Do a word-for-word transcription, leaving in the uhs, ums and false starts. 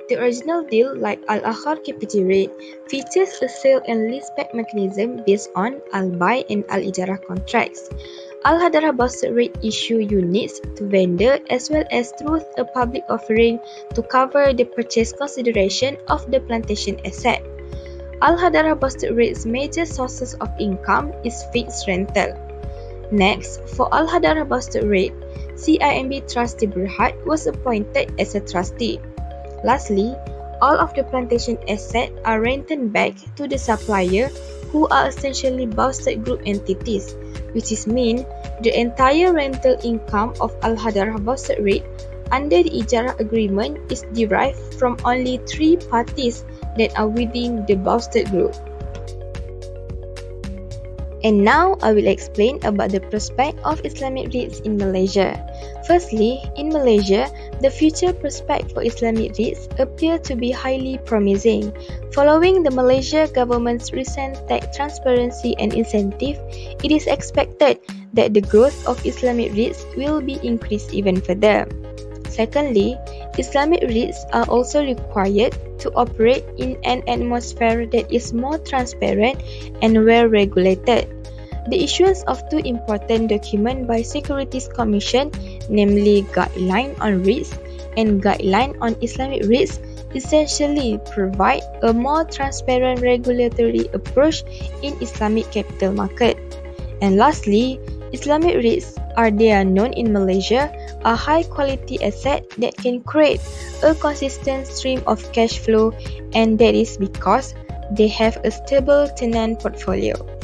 The original deal, like Al-Akhar K P T rate, features a sale and leaseback mechanism based on Al-Buy and Al-Ijarah contracts. Al-Hadarah Boosted Rate issue units to vendor as well as through a public offering to cover the purchase consideration of the plantation asset. Al-Hadarah Boosted Rate's major sources of income is fixed rental. Next, for Al-Hadarah Boosted Rate, C I M B Trustee Berhad was appointed as a trustee. Lastly, all of the plantation assets are rented back to the supplier, who are essentially boosted group entities, which is mean the entire rental income of Al-Hadarah Boosted Rate under the Ijarah agreement is derived from only three parties that are within the boosted group. And now I will explain about the prospect of Islamic REITs in Malaysia. Firstly, in Malaysia, the future prospect for Islamic REITs appear to be highly promising. Following the Malaysia government's recent tax transparency and incentive, it is expected that the growth of Islamic REITs will be increased even further. Secondly, Islamic REITs are also required to operate in an atmosphere that is more transparent and well regulated. The issuance of two important documents by Securities Commission, namely Guideline on REITs and Guideline on Islamic REITs, essentially provide a more transparent regulatory approach in Islamic capital market. And lastly, Islamic REITs, are they are known in Malaysia, are high-quality asset that can create a consistent stream of cash flow, and that is because they have a stable tenant portfolio.